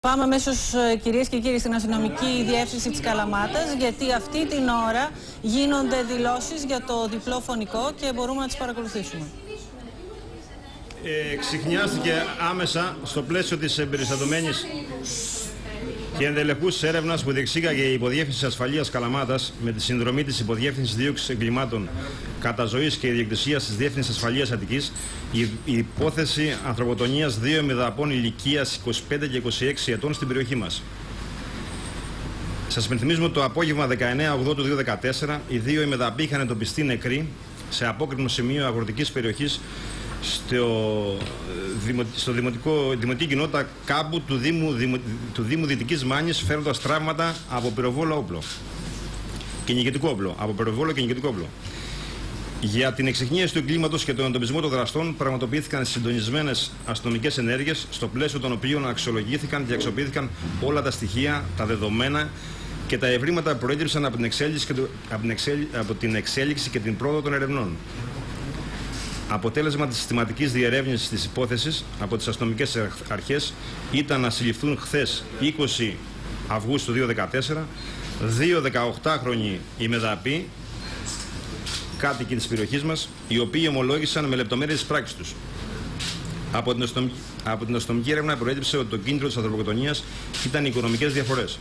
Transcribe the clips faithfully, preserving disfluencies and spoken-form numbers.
Πάμε αμέσως, κυρίες και κύριοι, στην αστυνομική διεύθυνση της Καλαμάτας, γιατί αυτή την ώρα γίνονται δηλώσεις για το διπλό φωνικό και μπορούμε να τις παρακολουθήσουμε. Ε, ξιχνιάστηκε άμεσα στο πλαίσιο της εμπεριστατωμένης και ενδελεχούς έρευνας που διεξήγαγε η Υποδιεύθυνση Ασφαλείας Καλαμάτας με τη συνδρομή της Υποδιεύθυνσης Δίωξης Εγκλημάτων Καταζωής και Ιδιοκτησίας της Διεύθυνσης Ασφαλείας Αττικής, η, η υπόθεση ανθρωποτονίας δύο ημεδαπών ηλικίας είκοσι πέντε και είκοσι έξι ετών στην περιοχή μας. Σας υπενθυμίζουμε το απόγευμα δεκαεννέα ογδόη του δύο χιλιάδες δεκατέσσερα οι δύο ημεδαποί είχαν εντοπιστεί νεκροί σε απόκρημνο σημείο αγροτικής περιοχής στο, στο δημοτικό, δημοτική κοινότητα Κάμπου του Δήμου, Δημο, του Δήμου Δυτικής Μάνης, φέρνοντας τραύματα από πυροβόλο όπλο και νικητικό όπλο. Από πυροβόλο και νικητικό όπλο. Για την εξιχνίαση του εγκλήματος και τον εντοπισμό των δραστών πραγματοποιήθηκαν συντονισμένες αστυνομικές ενέργειες, στο πλαίσιο των οποίων αξιολογήθηκαν και αξιοποιήθηκαν όλα τα στοιχεία, τα δεδομένα και τα ευρήματα που προέκυψαν από την εξέλιξη και, το, από την εξέλι, από την εξέλιξη και την πρόοδο των ερευνών. Αποτέλεσμα της συστηματικής διερεύνησης της υπόθεσης από τις αστυνομικές αρχές ήταν να συλληφθούν χθες είκοσι Αυγούστου δύο χιλιάδες δεκατέσσερα δύο δεκαοκτάχρονοι ημεδαποί, κάτοικοι της περιοχής μας, οι οποίοι ομολόγησαν με λεπτομέρειες τις πράξεις τους. Από την, αστυνομική, από την αστυνομική έρευνα προέκυψε ότι το κίνητρο της ανθρωποκτονίας ήταν οι οικονομικές διαφορές.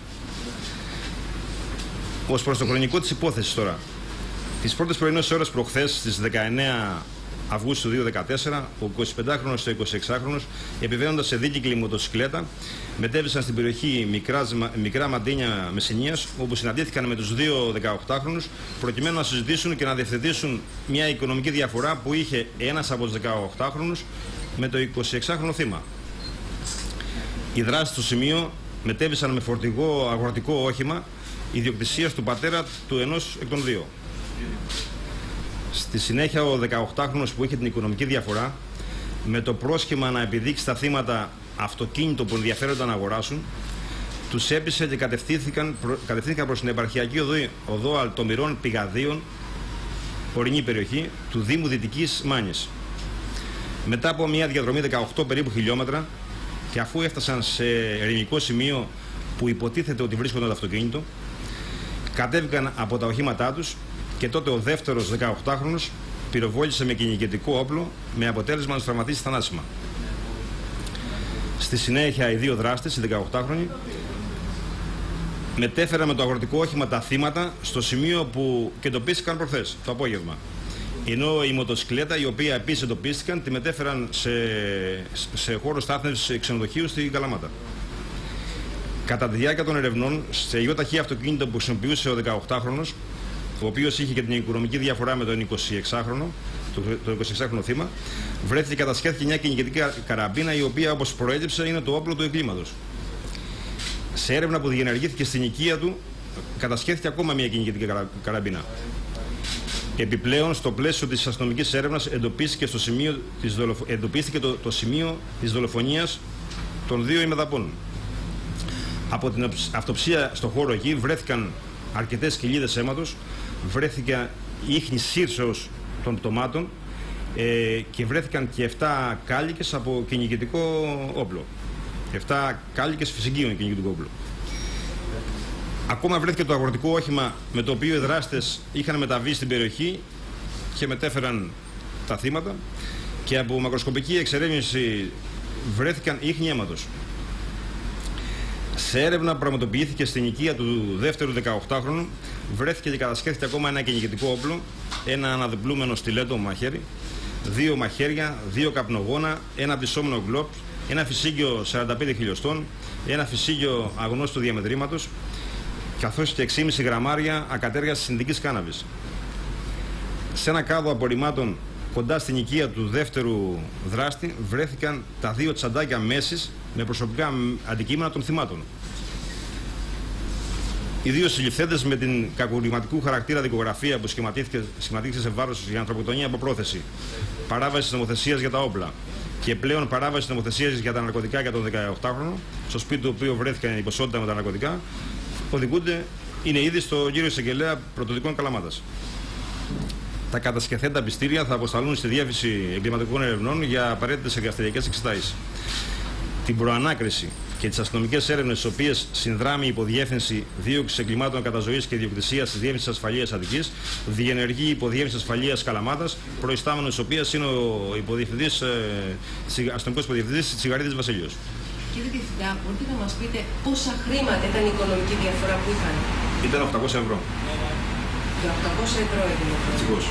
Ως προς το χρονικό της υπόθεσης τώρα, τις πρώτες πρωινές ώρες προχθές, στις δεκαεννέα Αυγούστου δύο χιλιάδες δεκατέσσερα, ο εικοσιπεντάχρονος και ο εικοσιεξάχρονος, επιβαίνοντας σε δίκυκλη μοτοσυκλέτα, μετέβησαν στην περιοχή Μικράς, Μικρά Μαντίνια Μεσσηνίας, όπου συναντήθηκαν με τους δύο δεκαοκτάχρονους, προκειμένου να συζητήσουν και να διευθετήσουν μια οικονομική διαφορά που είχε ένας από τους δεκαοκτάχρονους με το εικοσιεξάχρονο θύμα. Οι δράσεις στο σημείο μετέβησαν με φορτηγό αγροτικό όχημα ιδιοκτησίας του πατέρα του ενός εκ των δύο. Στη συνέχεια, ο δεκαοκτάχρονος που είχε την οικονομική διαφορά, με το πρόσχημα να επιδείξει στα θύματα αυτοκίνητο που ενδιαφέρονταν να αγοράσουν, τους έπεισε και κατευθύνθηκαν, προ, κατευθύνθηκαν προς την επαρχιακή οδό, οδό Αλτομυρών Πηγαδίων, ορεινή περιοχή του Δήμου Δυτικής Μάνης. Μετά από μια διαδρομή δεκαοκτώ περίπου χιλιόμετρα και αφού έφτασαν σε ερημικό σημείο που υποτίθεται ότι βρίσκονταν το αυτοκίνητο, κατέβηκαν από τα οχήματά τους. Και τότε ο δεύτερος δεκαοκτάχρονος πυροβόλησε με κυνηγετικό όπλο, με αποτέλεσμα να τους τραυματίσει θανάσιμα. Στη συνέχεια, οι δύο δράστες, οι δεκαοκτάχρονοι, μετέφεραν με το αγροτικό όχημα τα θύματα στο σημείο που και εντοπίστηκαν προχθές, το απόγευμα. Ενώ η μοτοσυκλέτα, η οποία επίσης εντοπίστηκαν, τη μετέφεραν σε, σε χώρο στάθμευσης ξενοδοχείου στην Καλαμάτα. Κατά τη διάρκεια των ερευνών, σε ιδιοταχή αυτοκίνητο που χρησιμοποιούσε ο δεκαοκτάχρονος, ο οποίος είχε και την οικονομική διαφορά με τον εικοσιεξάχρονο, το εικοσιεξάχρονο θύμα, βρέθηκε και κατασχέθηκε μια κυνηγετική καραμπίνα, η οποία, όπως προέκυψε, είναι το όπλο του εγκλήματος. Σε έρευνα που διενεργήθηκε στην οικία του, κατασχέθηκε ακόμα μια κυνηγετική καραμπίνα. Επιπλέον, στο πλαίσιο της αστυνομικής έρευνας, εντοπίστηκε, στο σημείο της δολοφο... εντοπίστηκε το, το σημείο της δολοφονίας των δύο ημεδαπών. Από την αυτοψία στο χώρο εκεί βρέθηκαν αρκετές κοιλίδες αίματος, βρέθηκε ίχνη σύρσεως των πτωμάτων ε, και βρέθηκαν και επτά κάλικες από κυνηγετικό όπλο. επτά κάλικες φυσικίων κυνηγετικό όπλο. Ακόμα βρέθηκε το αγροτικό όχημα με το οποίο οι δράστες είχαν μεταβεί στην περιοχή και μετέφεραν τα θύματα, και από μακροσκοπική εξερεύνηση βρέθηκαν ίχνη αίματος. Σε έρευνα που πραγματοποιήθηκε στην οικία του δεύτερου δεκαοκτάχρονου, βρέθηκε και κατασχέθηκε ακόμα ένα κυνηγετικό όπλο, ένα αναδιπλούμενο στιλέτο μαχαίρι, δύο μαχαίρια, δύο καπνογόνα, ένα πτυσσόμενο γκλόπ, ένα φυσίγγιο σαράντα πέντε χιλιοστών, ένα φυσίγγιο αγνώστου διαμετρήματος, καθώς και έξι κόμμα πέντε γραμμάρια ακατέργασης συνδικής κάναβης. Σε ένα κάδο απορριμμάτων κοντά στην οικία του δεύτερου δράστη βρέθηκαν τα δύο τσαντάκια μέσης με προσωπικά αντικείμενα των θυμάτων. Οι δύο συλληφθέντες, με την κακουργηματικού χαρακτήρα δικογραφία που σχηματίστηκε, σχηματίστηκε σε βάρος για ανθρωποκτονία από πρόθεση, παράβαση της νομοθεσίας για τα όπλα και πλέον παράβαση της νομοθεσίας για τα ναρκωτικά για τον δεκαοκτάχρονο, στο σπίτι του οποίου βρέθηκαν η ποσότητα με τα ναρκωτικά, οδηγούνται, είναι ήδη στο κύριο εισαγγελέα πρωτοδικών Καλαμάτας. Τα κατασκευέντα πιστήρια θα αποσταλούν στη Διεύθυνση Εγκληματικών Ερευνών για απαραίτητες εργαστηριακές εξετάσεις. Την προανάκριση και τις αστυνομικές έρευνες, τις οποίες συνδράμει η Υποδιεύθυνση Δίωξης Εγκλημάτων Καταζωής και Ιδιοκτησίας της Διεύθυνσης Ασφαλείας Αττικής, διενεργεί η Υποδιεύθυνση Ασφαλείας Καλαμάτας, προϊστάμενος της οποίας είναι ο υποδιευθυντής, ε, αστυνομικός υποδιευθυντής Τσιγαρίδης Βασίλειος. Κύριε Διευθυντά, μπορείτε να μας πείτε πόσα χρήματα ήταν η οικονομική διαφορά που είχαν? Ήταν οκτακόσια ευρώ. Για οκτακόσια ευρώ έγινε. Δυστυχώς.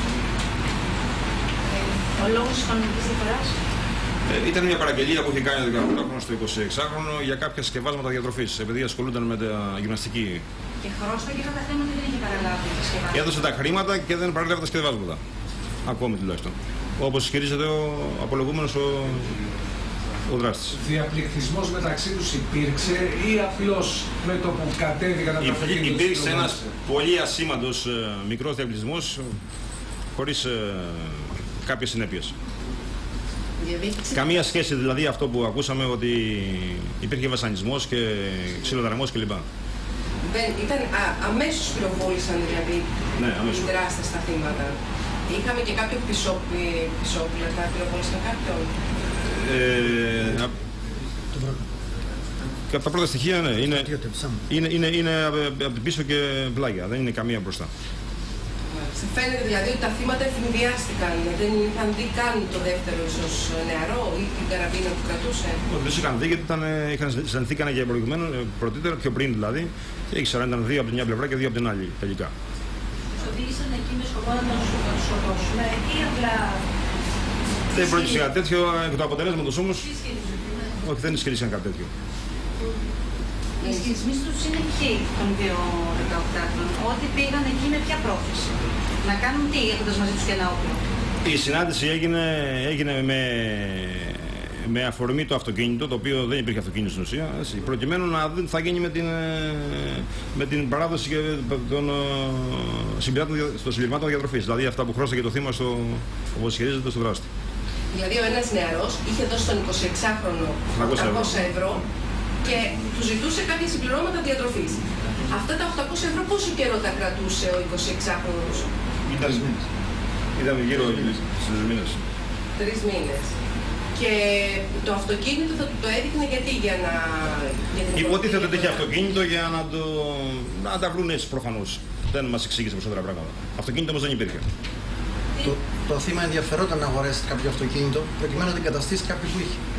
Ο λόγος της οικονομικής διαφοράς? Ε, ήταν μια παραγγελία που είχε κάνει ο δεκαοκτάχρονος στο εικοσιεξάχρονο για κάποια σκευάσματα διατροφής, επειδή ασχολούνταν με τα γυμναστική. Και χρώσταγε αυτά τα θέματα δεν είχε παραλάβει τα σκευάσματα. Έδωσε τα χρήματα και δεν παραλάβει τα σκευάσματα. Ακόμη τουλάχιστον. Όπως ισχυρίζεται ο απολογούμενος ο, ο δράστης. Διαπληκτισμός μεταξύ τους υπήρξε ή απλώς με το που κατέβηκαν από τα αυτοκίνητα? Υπήρξε ένας πολύ ασήμαντος ε, μικρός διαπληκτισμός χωρίς ε, κάποιες συνέπειες. Καμία σχέση δηλαδή αυτό που ακούσαμε ότι υπήρχε βασανισμός και ξυλοδαρμός κλπ. Δεν, ήταν α, αμέσως πυροβόλησαν δηλαδή ναι, οι δράστες στα θύματα. Είχαμε και κάποιο πισόπουλα, τα πυροβόλησαν κάποιον. Ε, και από τα πρώτα στοιχεία ναι, είναι, είναι, είναι, είναι από την πίσω και πλάγια, δεν είναι καμία μπροστά. Σε φαίνεται δηλαδή ότι τα θύματα ευνηδιάστηκαν, δεν είχαν δει καν το δεύτερο ίσως νεαρό ή την καραμπίνα που κρατούσε? Όχι, δεν είχαν δει γιατί ήταν, είχαν συναντηθήκαν για προηγουμένως, πρωτήτερα, πιο πριν δηλαδή, και ήξεραν ήταν δύο από την μια πλευρά και δύο από την άλλη τελικά. Τους οδήγησαν εκεί με σκοπό να τον σκοτώσουν ή απλά... Δεν πρόκειται κάτι τέτοιο, εκ του αποτελέσματος όμως, όχι δεν ισχυρίστηκαν κάτι τέτοιο. Οι ισχυρισμοί τους είναι ποιοι των δύο δεκαοκτάχρονων, ότι πήγαν εκεί με ποια πρόθεση? Να κάνουν τι, έχοντας μαζί τους και ένα όπλο? Η συνάντηση έγινε, έγινε με, με αφορμή το αυτοκίνητο, το οποίο δεν υπήρχε αυτοκίνητο στην ουσία, έτσι, προκειμένου να δουν τι θα γίνει με την, με την παράδοση και των συμπληρημάτων διατροφής. Δηλαδή αυτά που χρώστηκε το θύμα, στο, όπως ισχυρίζεται, στο δράστη. Δηλαδή ο ένας νεαρός είχε δώσει τον εικοσιεξάχρονο οκτακόσια ευρώ και του ζητούσε κάποια συμπληρώματα διατροφής. Αυτά τα οκτακόσια ευρώ πόσο καιρό τα κρατούσε ο εικοσιεξάχρονος? Ήταν, ήταν γύρω στους τρεις μήνες. Τρεις μήνες. Και το αυτοκίνητο θα του το έδειχνε γιατί, για να... Υποτίθεται ότι είχε αυτοκίνητο για να, το, να τα βρουν έτσι προφανώς. Δεν μας εξήγησε περισσότερα πράγματα. Αυτοκίνητο όμως δεν υπήρχε. Το, το θύμα ενδιαφερόταν να αγοράσει κάποιο αυτοκίνητο προκειμένου να αντικαταστήσει κάποιο που είχε.